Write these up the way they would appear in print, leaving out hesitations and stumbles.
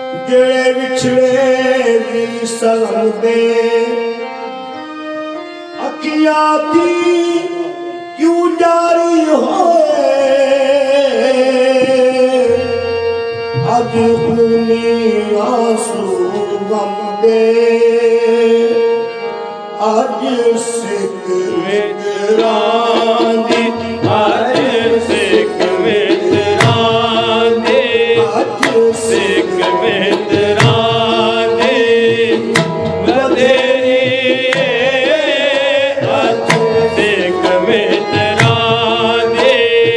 जेड़े विछड़े दिल सलाम दे अखियां थी क्यों जारी होए अज खूनी आंसू गम दे अज सिक मित्रां दी अज सिक मित्रां दे अज सिक मित्रां दे वधेरी अज सिक मित्रां दे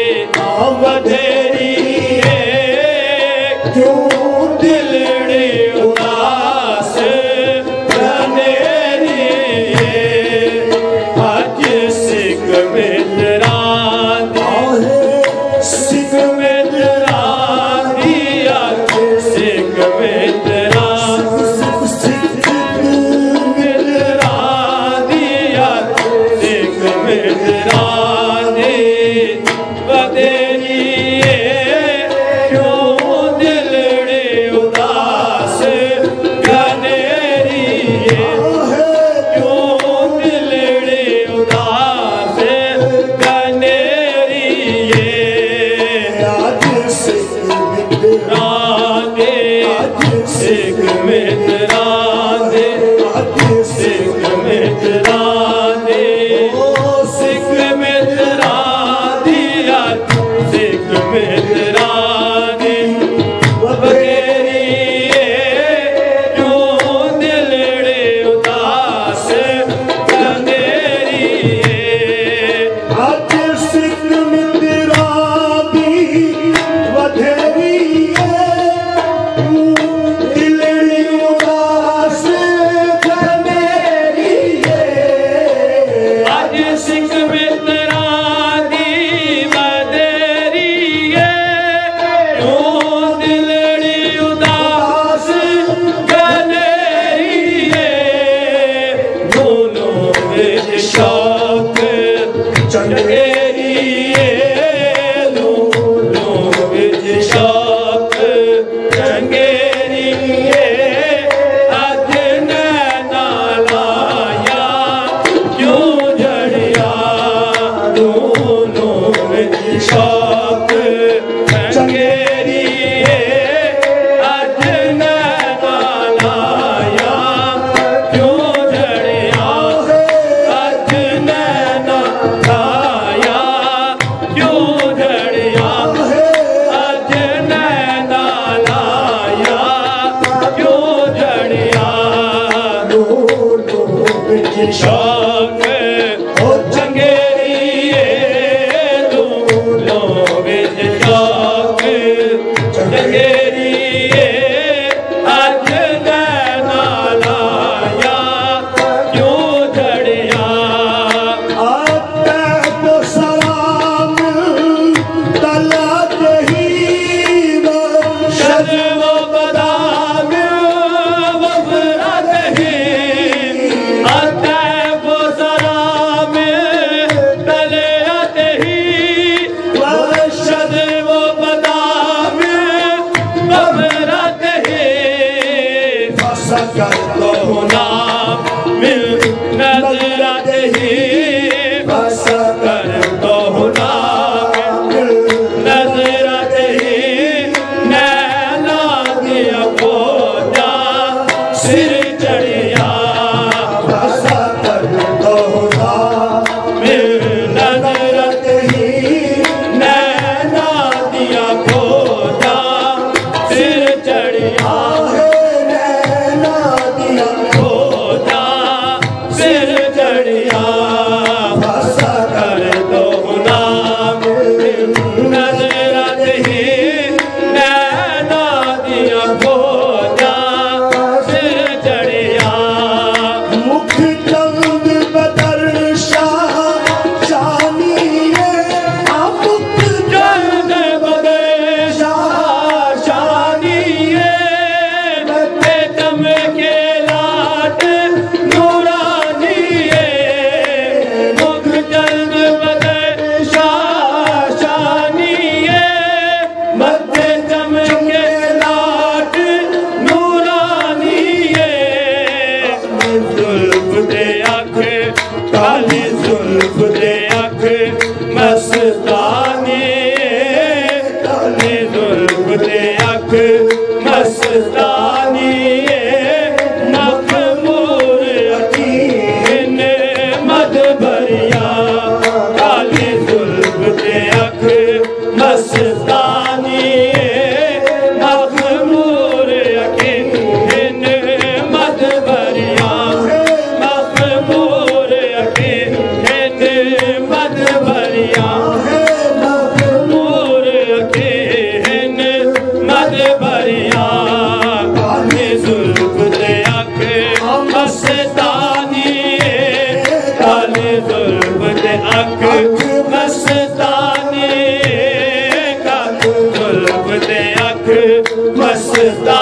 वधेरी क्यों दिलड़ी उदास बनेरी अज सिक मित्रां दी सिक मित्रां दी अज सिक मित्रां मित्रां दी अज सिक मित्रां दी वधेरी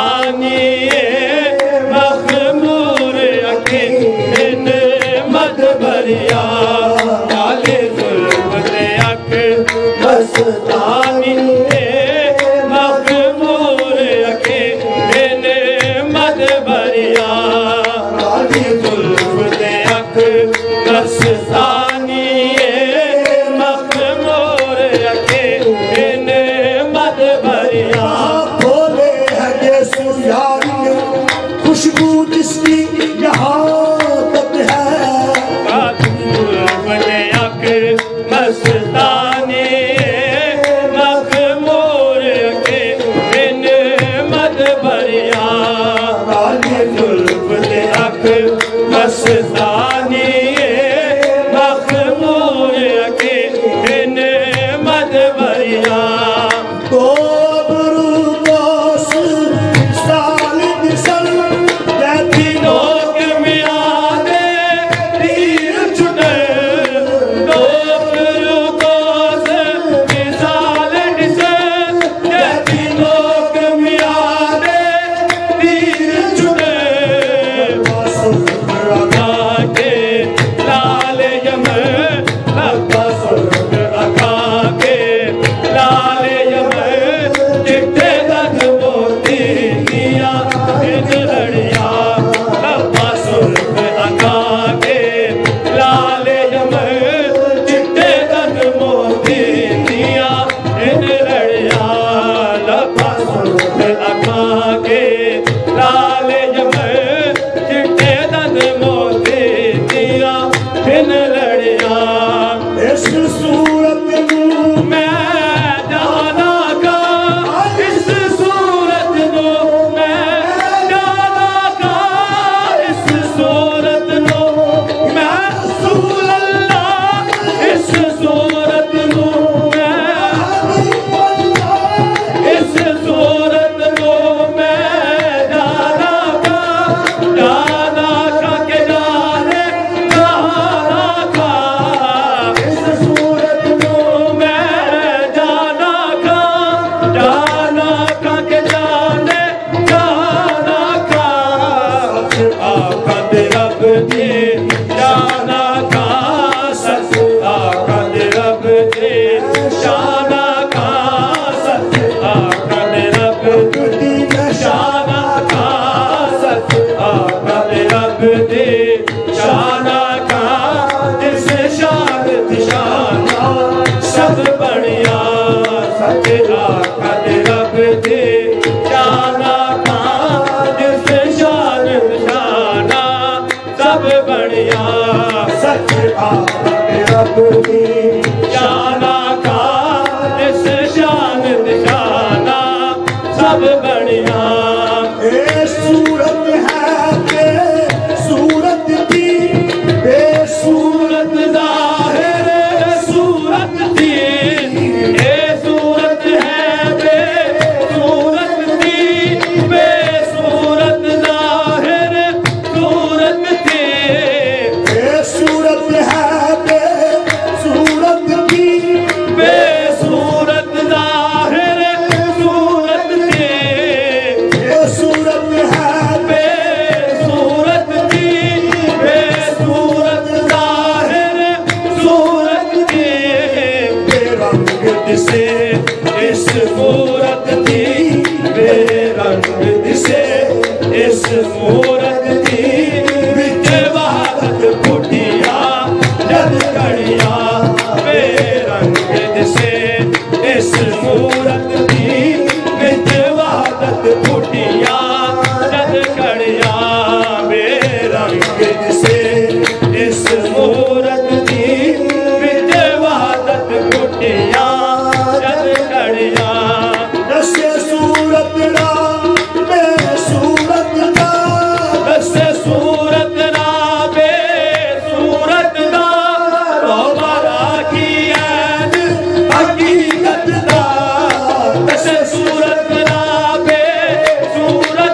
मस्तानी मखमूर अके मत भरिया लाले जुल्फ दे अख मस्तानी मखमूर अके मत भरिया लाले जुल्फ दे अख मस्तानी मखमूर अके मत भरिया बोले है ये सुयारी खुशबू जिसकी यहाँ तक है बने अख मस्तानी मखमूर के मत भरिया काली जुल्फ दे अख मस्तानी मखमूर के मत भरिया शाना का जिस शान निशाना सब बढ़िया सूरत है सूरत की बेसूरत जाहिर सूरत थी सूरत है बेसूरत थी बेसूरत जाहिर सूरत थी बेसूरत है बेसूरत की बेसूरत जाहिर सूरत थी बेसूरत है बेसूरत थी बेसूरत जाहिर सूरत थी बेरंग दिसे इस मूरत थी बेरंग दिसे इस मूरत थी विच वहादत फुटिया जद कड़िया बेरंग दिसे इस मूरत थी विच वहादत फुटिया जद कड़िया बेरंग दिसे इस मूरत थी विच वहादत फुटिया जद कड़िया दसे सूरत ना बेसूरत ना दसे सूरत ना बेसूरत ना तोबरा की ऐन हकीकत दा दसे सूरत ना बेसूरत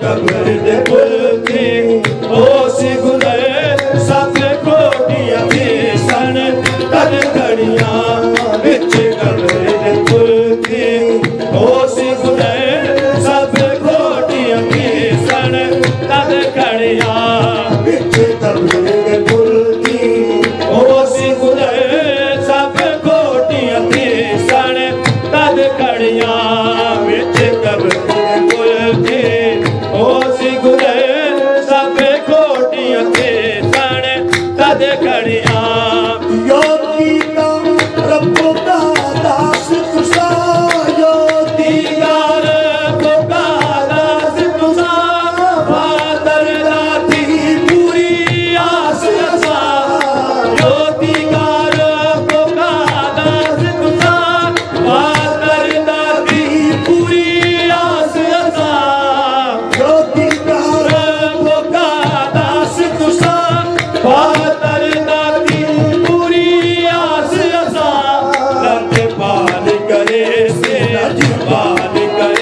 कबर दे पुल ते ओस गुजरे सब कोटियां सन तद घड़ियां विच कबर दे पुल ते ओस गुजरे सब कोटियां सन तद घड़ियां विच कबर दे पुल ते ओस गुजरे सब कोटियां सन तद घड़ियां विच कबर दे पुल ते ओस गुजरे सब कोटियां सन तद घड़ियां योगी का रब्बो का दास तुसा योगी दीदार कोका दास तुसा फादर दाती पूरी आस असा ज्योतिकार कोका दास तुसा फादर दाती पूरी आस असा योगी का कोका दास तुसा फादर दाती पूरी आस असा लजपाल करे से लजपाल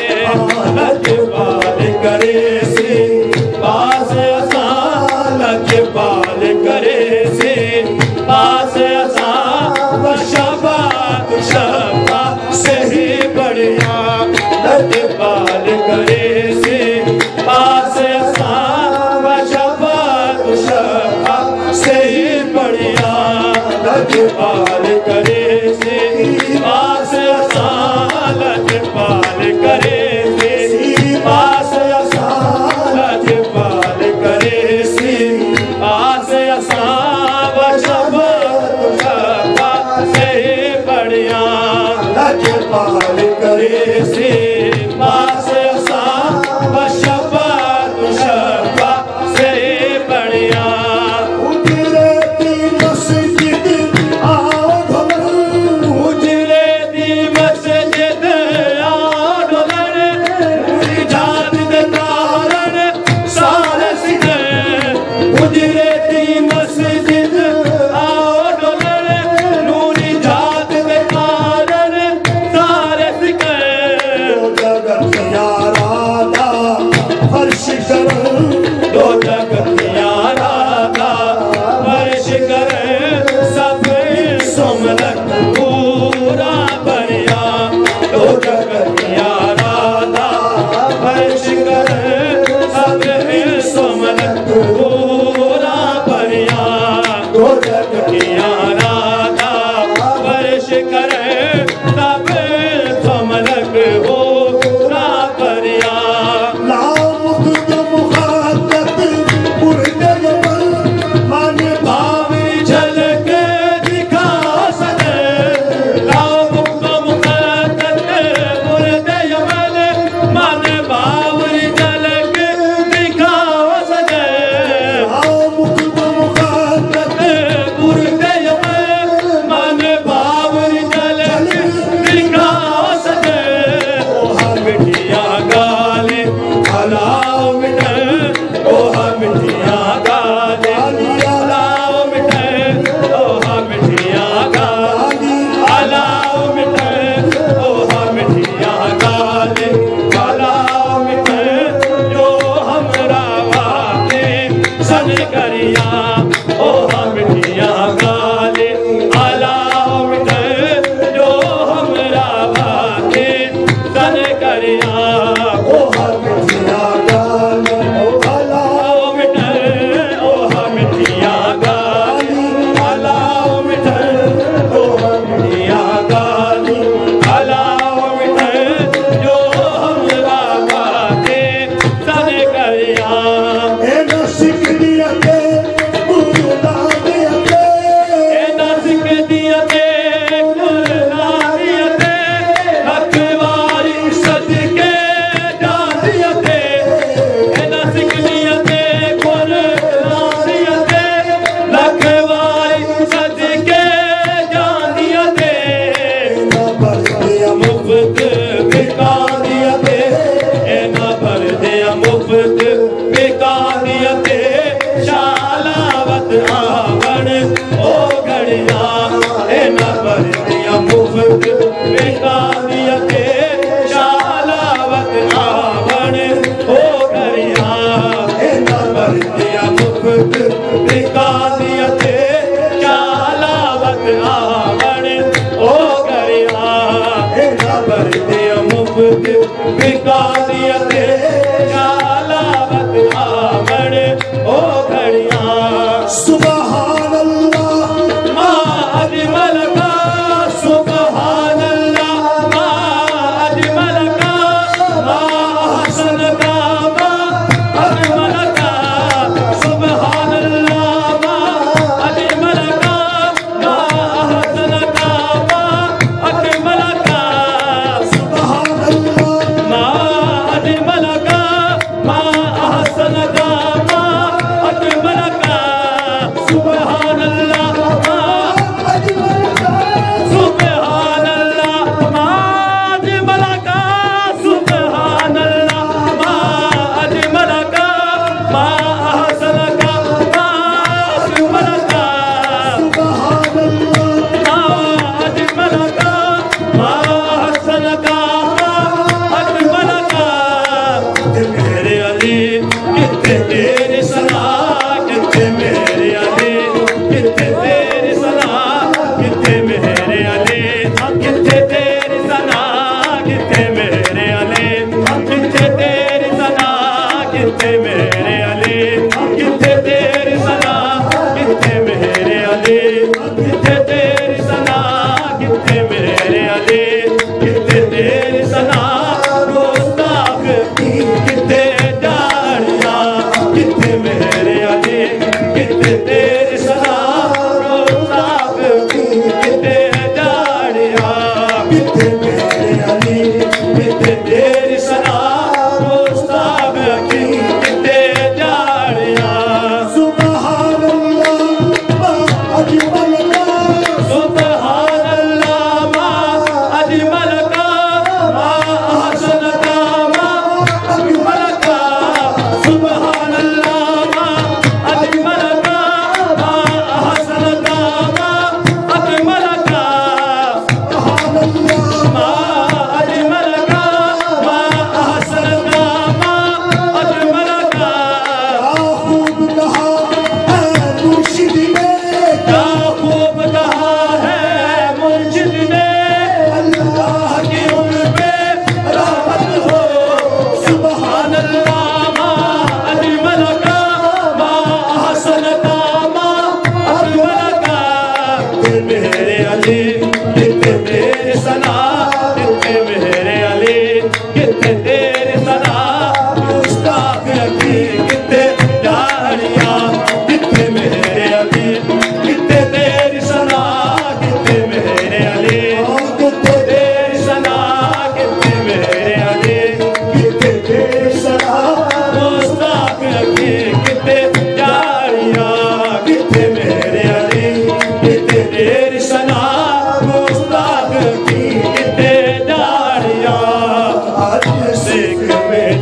करे से पास असा लजपाल करे से पास असा शबाद शबा सही बढ़िया लजपाल करे से पास असा शबाद शबा सही बढ़िया लजपाल करे से पास असा लजपाल करे से पास असा लजपाल करे से पास असा शबाद शबा सही बढ़िया लजपाल करे से पास असा शबाद शबा सही बढ़िया उजरे की मस्जिद आओ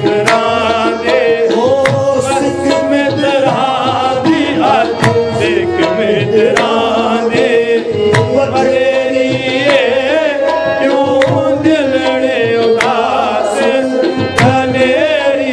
करांदे ओ सिख मित्रा दी अज सिख मित्रांदे वडेरी क्यों दिलड़े उदास कनेरी